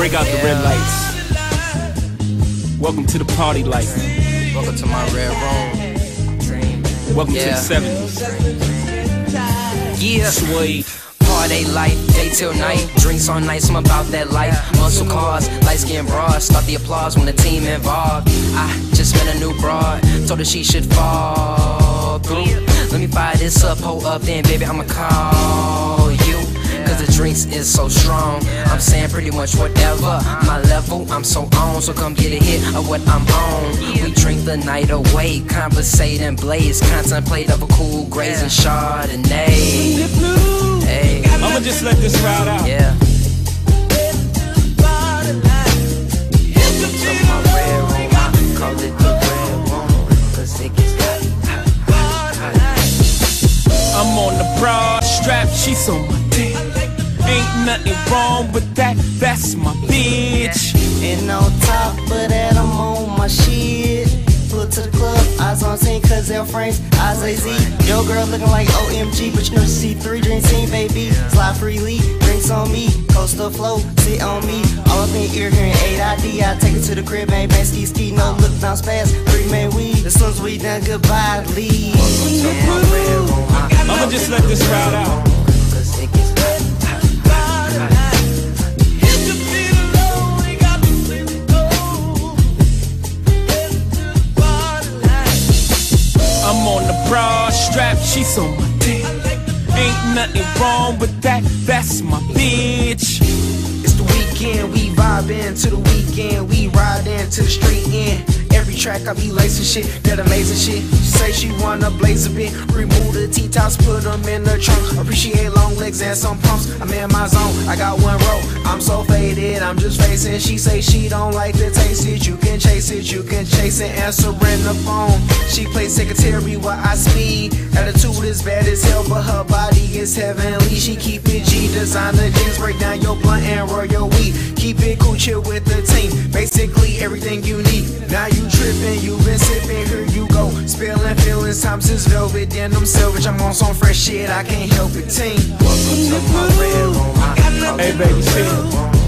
Break out the red lights. Welcome to the party life. Welcome to my red room. Welcome to the 70s. Yeah. Suede. Party life, day till night. Drinks all night, I'm about that life. Muscle cars, light skin bras. Start the applause when the team involved. I just met a new broad. Told her she should fall through. Let me fire this up, hold up, then baby I'ma call you. Cause the drinks is so strong. I'm saying pretty much whatever. My level, I'm so on. So come get a hit of what I'm on. We drink the night away, conversate and blaze. Contemplate of a cool graze and Chardonnay. Hey, I'ma just let this ride out. yeah. So my red room, I call it the red room. Cause it gets hot. I'm on the broad strap, she's on my dick. Ain't nothing wrong with that, that's my bitch. And on top of that, I'm on my shit. Pull to the club, eyes on scene, cause they're frames, eyes AZ. Yo girl looking like OMG, but you know she see 3 drinks scene, baby. Slide freely, drinks on me, coaster flow, sit on me. All up in ear hearing 8 ID, I take it to the crib, bang bang ski ski, no look bounce fast, 3 man weed. As soon as we done, goodbye, leave. I'ma just let this ride out. Cause it gets hot. I'm on the broad strap, she's on my dick. Ain't nothing wrong with that, that's my bitch. It's the weekend, we vibing to the weekend, we riding to the street end. Every track I be lacing shit, that amazing shit. She say she wanna blaze a bit, remove the T-tops, put them in the trunk. Appreciate long legs and some pumps, I'm in my zone, I got one row. I'm so faded, I'm just facing. She say she don't like to taste it, you can chase it, you can chase it, answering the phone. She plays secretary while I speed. Attitude is bad as hell, but her body is heavenly. She keep it G, designer jeans, break down your blunt and roll your weed. Keep it cool, chill with the team, basically everything you need. Now you tripping, you been sipping, here you go. Spilling feelings, times is velvet, denim silver. I'm on some fresh shit, I can't help it, team. Welcome to my red room. Hey baby, see.